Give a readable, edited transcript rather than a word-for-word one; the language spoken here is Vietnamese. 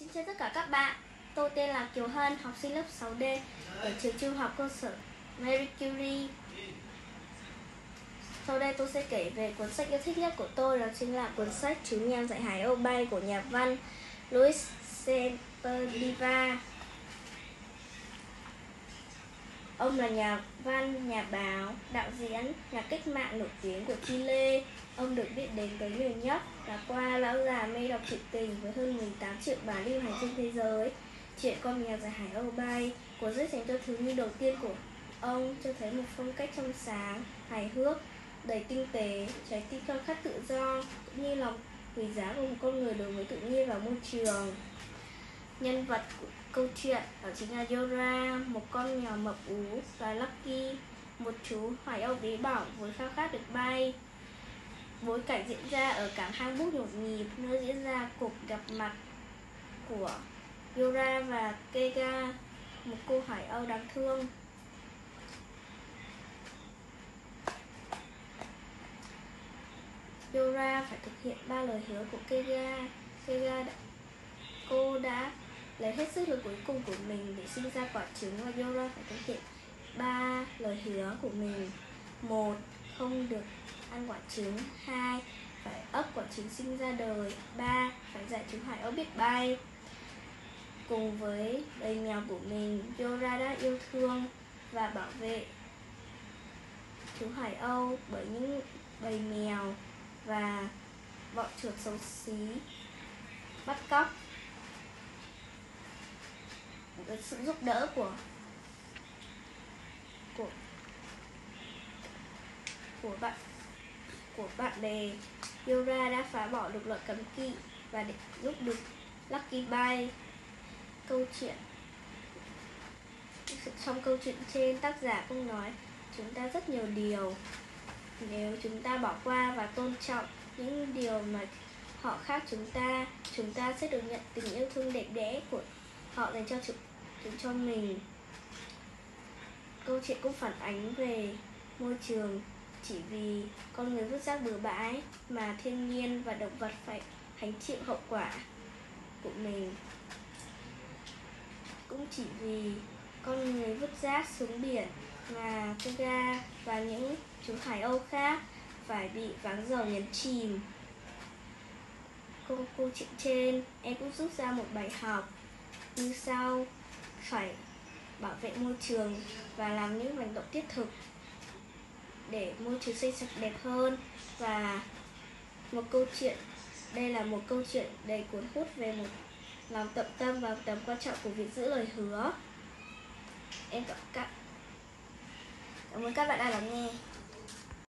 Xin chào tất cả các bạn, tôi tên là Kiều Hân, học sinh lớp 6D ở trường trung học cơ sở Marie Curie. Sau đây tôi sẽ kể về cuốn sách yêu thích nhất của tôi, đó chính là cuốn sách Chú Mèo Dạy Hải Âu Bay của nhà văn Luis Sepúlveda. Ông là nhà văn, nhà báo, đạo diễn, nhà cách mạng nổi tiếng của Chile. Ông được biết đến tới nhiều nhất là qua Lão già mê đọc truyện tình với hơn 18 triệu bản lưu hành trên thế giới. Chuyện Con Mèo Dạy Hải Âu Bay, cuốn sách dành cho thiếu nhi đầu tiên của ông, cho thấy một phong cách trong sáng, hài hước, đầy tinh tế, trái tim khao khát tự do cũng như lòng quý giá của một con người đối với tự nhiên và môi trường. Nhân vật của câu chuyện đó chính là Yora, một con mèo mập ú, và Lucky, một chú hải âu bé bỏng với khao khát được bay. Bối cảnh diễn ra ở cảng hang búc nhộn nhịp, nơi diễn ra cuộc gặp mặt của Yora và Kega, một cô hải âu đáng thương. Yora phải thực hiện 3 lời hứa của Kega. Cô đã lấy hết sức lực cuối cùng của mình để sinh ra quả trứng, và Yora phải thực hiện 3 lời hứa của mình. 1. Không được ăn quả trứng. 2. Phải ấp quả trứng sinh ra đời. 3. Phải dạy chú hải âu biết bay. Cùng với bầy mèo của mình, Yora đã yêu thương và bảo vệ chú hải âu bởi những bầy mèo và bọn chuột xấu xí bắt cóc. Với sự giúp đỡ của bạn bè, Yora đã phá bỏ được luật cấm kỵ và để giúp được Lucky bay. Trong câu chuyện trên, tác giả cũng nói chúng ta rất nhiều điều. Nếu chúng ta bỏ qua và tôn trọng những điều mà họ khác chúng ta sẽ được nhận tình yêu thương đẹp đẽ của họ dành cho mình. Câu chuyện cũng phản ánh về môi trường. Chỉ vì con người vứt rác bừa bãi mà thiên nhiên và động vật phải gánh chịu hậu quả của mình. Cũng chỉ vì con người vứt rác xuống biển mà Kega và những chú hải âu khác phải bị váng dầu nhấn chìm. Câu chuyện trên em cũng rút ra một bài học như sau: phải bảo vệ môi trường và làm những hành động thiết thực để môi trường xanh sạch đẹp hơn. Và đây là một câu chuyện đầy cuốn hút về một lòng tận tâm và tầm quan trọng của việc giữ lời hứa. Em cảm ơn các bạn đã lắng nghe.